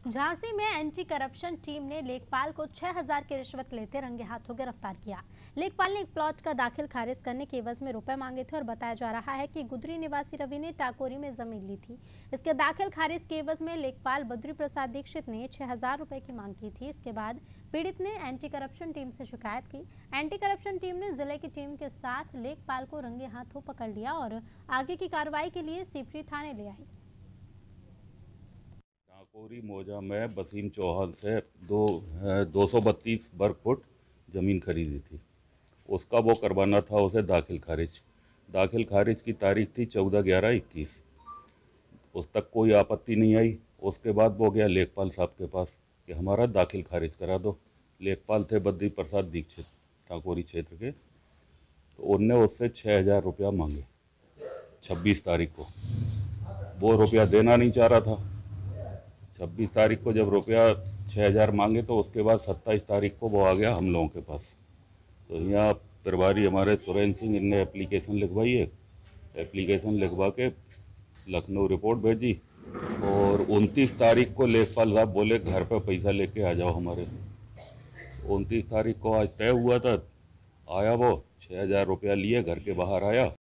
झांसी में anti corruption team ने लेखपाल को 6,000 की रिश्वत लेते रंगे हाथों गिरफ्तार किया। लेखपाल ने एक प्लॉट का दाखिल खारिज करने के एवज में रुपए मांगे थे और बताया जा रहा है कि गुदरी निवासी रवि ने टाकोरी में जमीन ली थी। इसके दाखिल खारिज के एवज में लेखपाल बद्री प्रसाद दीक्षित ने 6,000 रुपए की मांग की थी। इसके बाद पीड़ित ने एंटी करप्शन टीम से शिकायत की। एंटी करप्शन टीम ने जिले की टीम के साथ लेखपाल को रंगे हाथों पकड़ लिया और आगे की कार्रवाई के लिए सीपरी थाने ले आई। टाकोरी मौजा में वसीम चौहान से 232 वर्ग फुट ज़मीन खरीदी थी। उसका वो करवाना था उसे दाखिल खारिज की तारीख थी 14/11/21। उस तक कोई आपत्ति नहीं आई। उसके बाद वो गया लेखपाल साहब के पास कि हमारा दाखिल खारिज करा दो। लेखपाल थे बद्री प्रसाद दीक्षित टाकोरी क्षेत्र के, तो उनने उससे 6,000 रुपया मांगे 26 तारीख को। वो रुपया देना नहीं चाह रहा था। 26 तारीख को जब रुपया 6,000 मांगे तो उसके बाद 27 तारीख को वो आ गया हम लोगों के पास। तो यहाँ प्रभारी हमारे सुरेंद्र सिंह, इनने एप्लीकेशन लिखवाई है। एप्लीकेशन लिखवा के लखनऊ रिपोर्ट भेजी और 29 तारीख को लेखपाल साहब बोले घर पे पैसा लेके आ जाओ हमारे। 29 तारीख को आज तय हुआ था। आया वो 6,000 रुपया लिए घर के बाहर आया।